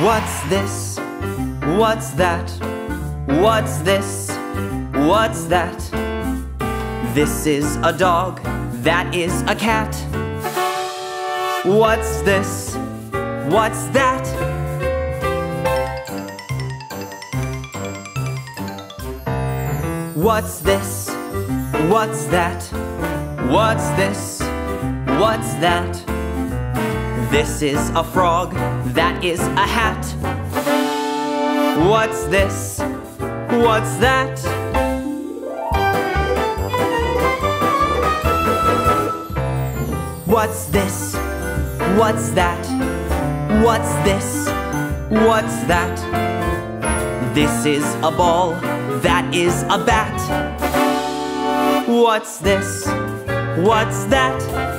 What's this? What's that? What's this? What's that? This is a dog, that is a cat. What's this? What's that? What's this? What's that? What's this? What's that? This is a frog, that is a hat. What's this? What's that? What's this? What's that? What's this? What's that? This is a ball, that is a bat. What's this? What's that?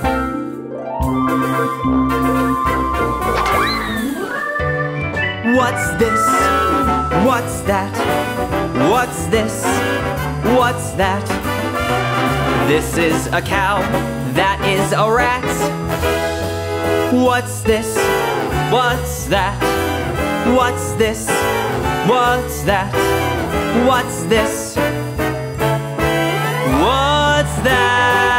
What's this? What's that? What's this? What's that? This is a cow, that is a rat. What's this? What's that? What's this? What's that? What's this? What's that?